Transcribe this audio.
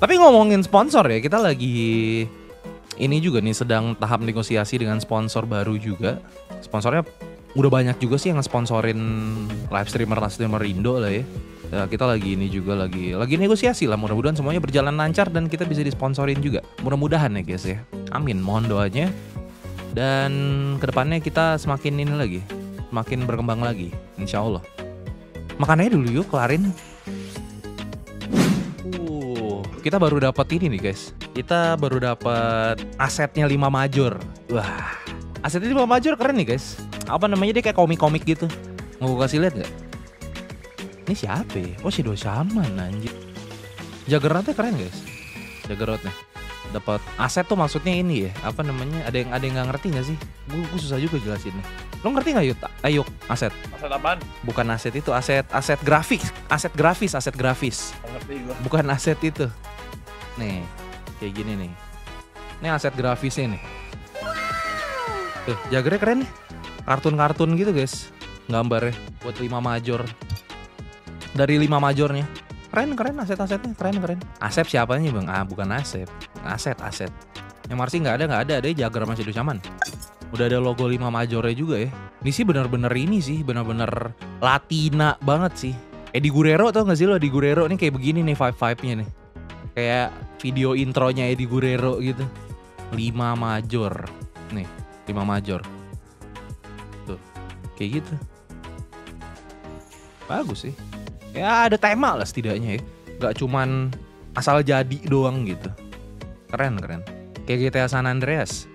Tapi ngomongin sponsor ya, kita lagi ini juga nih sedang tahap negosiasi dengan sponsor baru juga. Sponsornya udah banyak juga sih yang sponsorin live streamer Indo lah ya. Ya, kita lagi ini juga lagi negosiasi lah, mudah-mudahan semuanya berjalan lancar dan kita bisa disponsorin juga. Mudah-mudahan ya guys ya. Amin, mohon doanya. Dan kedepannya kita semakin ini lagi, semakin berkembang lagi, insya Allah. Makan aja dulu yuk, kelarin. Kita baru dapat ini nih guys. Kita baru dapat asetnya 5 major. Wah, asetnya 5 major keren nih guys. Apa namanya, dia kayak komik-komik gitu. Mau gue kasih lihat nggak? Ini siapa ya? Oh, si Dosaman anjir. Juggernautnya keren guys. Juggernautnya. Dapat aset tuh maksudnya ini ya. Apa namanya? Ada yang nggak ngerti nggak sih? Gue susah juga jelasinnya. Lo ngerti nggak Yuk? Ayo, aset. Aset apaan? Bukan aset itu, aset grafis. Aset grafis. Ngerti gua. Bukan aset itu. Nih, kayak gini nih. Ini aset grafisnya nih. Tuh, Jaggernya keren nih. Kartun-kartun gitu guys. Gambarnya buat 5 major. Dari 5 majornya. Keren aset-asetnya, keren. Asep siapanya bang? Ah, bukan Asep. Aset. Yang Marsi nggak ada Jagger masih Dosaman. Udah ada logo 5 majornya juga ya. Ini sih bener-bener Latina banget sih. Eddie Guerrero tau gak sih lo? Eddie Guerrero nih kayak begini nih vibe-nya nih. Kayak video intronya Eddie Guerrero gitu. 5 major. Nih, 5 major. Tuh, kayak gitu. Bagus sih. Ya ada tema lah setidaknya ya. Gak cuman asal jadi doang gitu. Keren. Kayak GTA San Andreas.